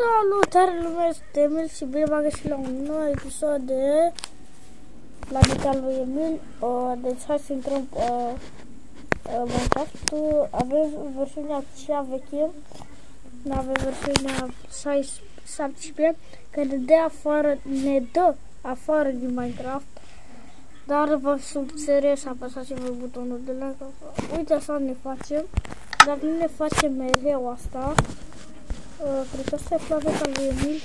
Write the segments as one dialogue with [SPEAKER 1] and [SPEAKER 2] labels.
[SPEAKER 1] Salutare lumea, este Emil și bine v-am găsit la un nou episod de Planetal lui Emil. Deci hai să intrăm pe Minecraft. Avem versiunea cea veche, nu avem versiunea 17 care ne dă afară din Minecraft. Dar vă sunt serios, apăsați voi butonul de like. Uite, așa ne facem, dar nu ne facem mereu asta. Cred că asta e Planeta lui Emil.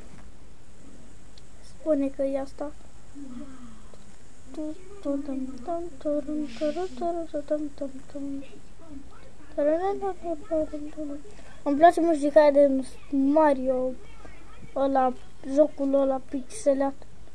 [SPEAKER 1] Spune că e asta. Îmi place muzica de Mario, ăla, jocul ăla pixelat.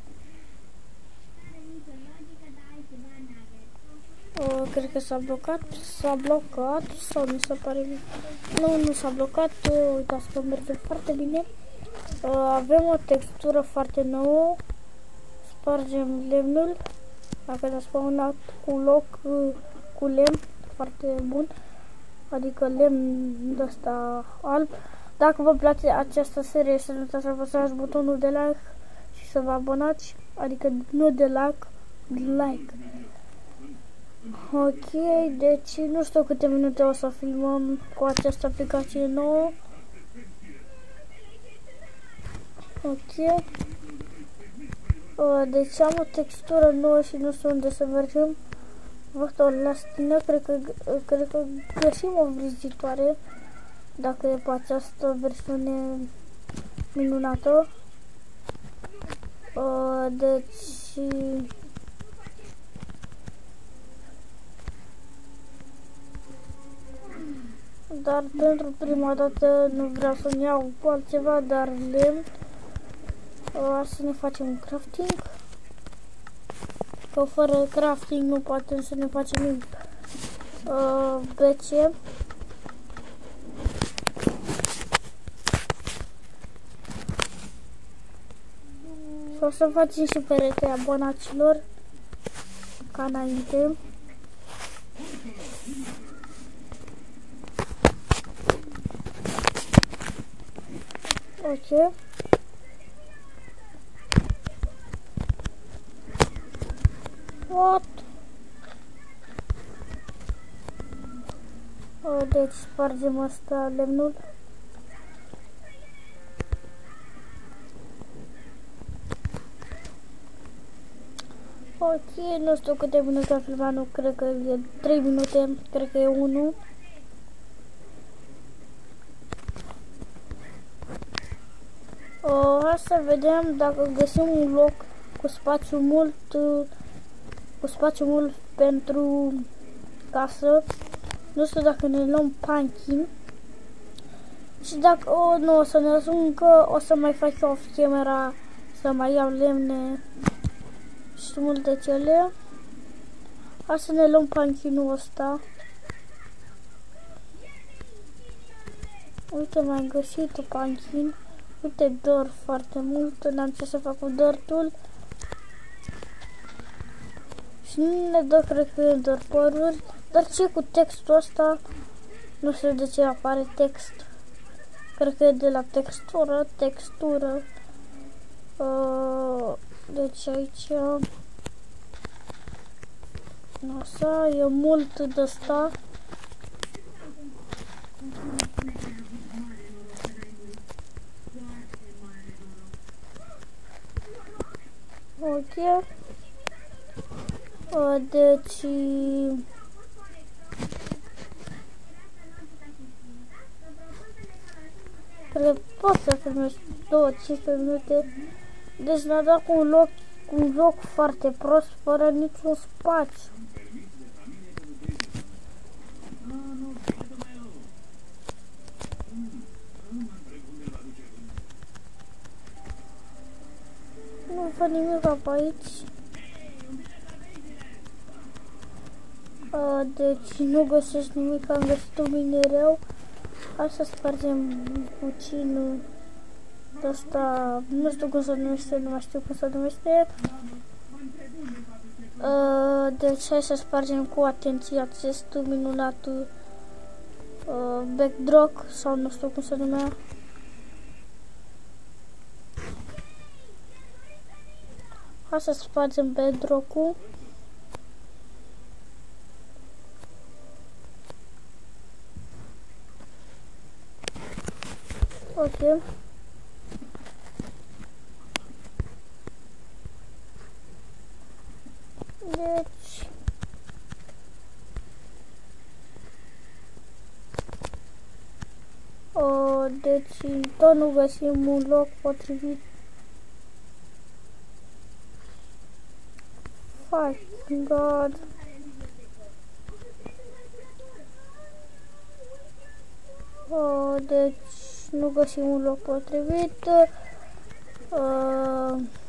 [SPEAKER 1] Cred că s-a blocat sau nu se pare bine. Nu s-a blocat, uitați că merge foarte bine. Avem o textură foarte nouă. Spargem lemnul. Dacă ne-a spawnat un loc cu lemn foarte bun, adică lemn de ăsta alb. Dacă vă place această serie, să nu uitați să apăsați butonul de like și să vă abonați, adică nu de like. Ok, deci nu știu câte minute o să filmăm cu această aplicație nouă. Ok. Deci am o textură nouă și nu știu unde să mergem. Văd o lastină, cred că găsim o vizitoare dacă e pe această versiune minunată. Deci dar pentru prima dată nu vreau să-mi iau cu altceva, dar lemn. Să ne facem un crafting. Că fără crafting nu putem să ne facem nimic. BC. Și o să facem și peretea abonaților ca înainte. Ok. What? Deci spargem asta lemnul. Ok, nu știu câte minute am filmat, nu cred că e 3 minute, cred că e 1. Hai să vedem dacă găsim un loc cu spațiu mult pentru casă. Nu știu dacă ne luăm pumpkin. Și dacă nu o să ne ajungă, o să mai fac off camera să mai iau lemne și multe cele. Hai să ne luăm pumpkin-ul ăsta. Uite, m-am găsit un pumpkin. Uite, dor foarte mult, n-am ce să fac cu dortul. Și nu ne dă, cred că doar păruri. Dar ce cu textul ăsta? Nu știu de ce apare text. Cred că e de la textură. Deci aici așa, e mult de asta. Ok. Deci cred că pot să filmez 2-15 minute. Deci ne-a dat cu un loc foarte prost, fără niciun spațiu. Nu fac nimic pe aici. Deci nu găsesc nimic, am găsit un minereu. Hai să spargem puțin ăsta, nu știu cum se numește, nu mai știu cum se numește. Deci hai să spargem cu atenție acest minunat backdrop sau nu știu cum se numea. Ca să spargem bedrock-ul. Ok. Deci... deci tot nu găsim un loc potrivit. Fucking God. Deci nu găsim un loc potrivit.